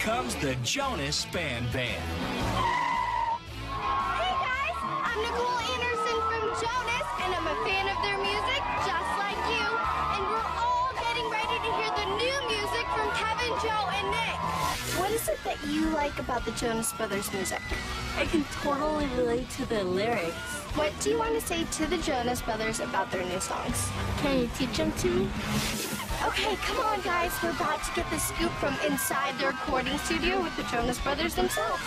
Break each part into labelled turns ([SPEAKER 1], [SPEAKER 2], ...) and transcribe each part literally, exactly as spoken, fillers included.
[SPEAKER 1] comes the Jonas Band Band.
[SPEAKER 2] Hey guys, I'm Nicole Anderson from Jonas, and I'm a fan of their music, just like you. And we're all getting ready to hear the new music from Kevin, Joe, and Nick. What is it that you like about the Jonas Brothers music?
[SPEAKER 3] I can totally relate to the lyrics.
[SPEAKER 2] What do you want to say to the Jonas Brothers about their new songs?
[SPEAKER 3] Can you teach them to me?
[SPEAKER 2] Okay, come on guys, we're about to get the scoop from inside the recording studio with the Jonas Brothers themselves.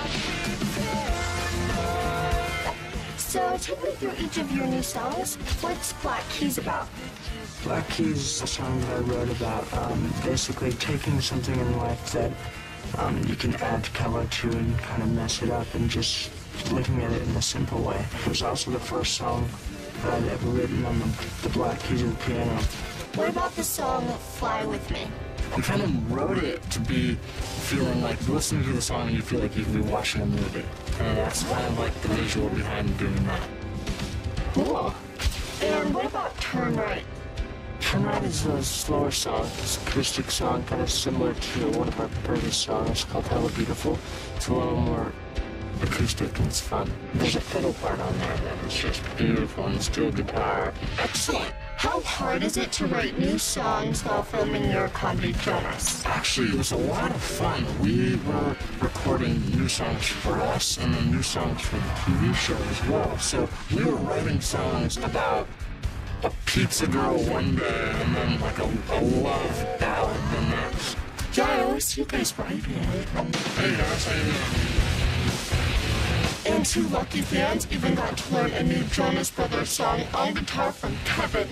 [SPEAKER 2] So, take me through each of your new songs. What's Black Keys about?
[SPEAKER 4] Black Keys is a song that I wrote about um, basically taking something in life that um, you can add color to and kind of mess it up and just looking at it in a simple way. It was also the first song that I'd ever written on the, the Black Keys of the piano.
[SPEAKER 2] What about the song Fly With Me?
[SPEAKER 5] We kind of wrote it to be feeling like listening to the song and you feel like you could be watching a movie. And that's kind of like the visual behind doing that.
[SPEAKER 2] Cool. And what about Turn Right?
[SPEAKER 4] Turn Right is a slower song. It's an acoustic song, kind of similar to one of our previous songs called Hella Beautiful. It's a little more acoustic and it's fun. There's a fiddle part on there that is just beautiful and steel guitar.
[SPEAKER 2] Excellent. How hard is it to write new songs while filming your comedy Jonas?
[SPEAKER 5] Actually, it was a lot of fun. We were recording new songs for us and then new songs for the T V show as well. So we were writing songs about a pizza girl one day and then like a, a love ballad the next.
[SPEAKER 2] Yeah, I always see you guys writing.
[SPEAKER 5] Hey guys, how you doing?
[SPEAKER 2] And two lucky fans even got to learn a new Jonas Brothers song on guitar from Kevin.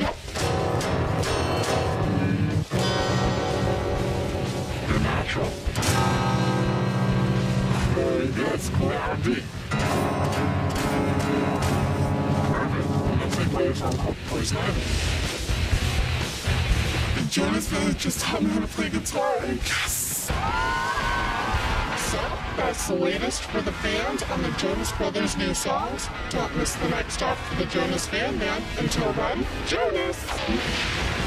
[SPEAKER 5] You're natural. Very good. It's cool. R and B. Perfect. I'm gonna take away your song called Poison Ivy. The Jonas Brothers just taught me how to play guitar. Yes!
[SPEAKER 2] So, that's the latest for the fans on the Jonas Brothers' new songs. Don't miss the next stop for the Jonas Fan Band. Until then, Jonas!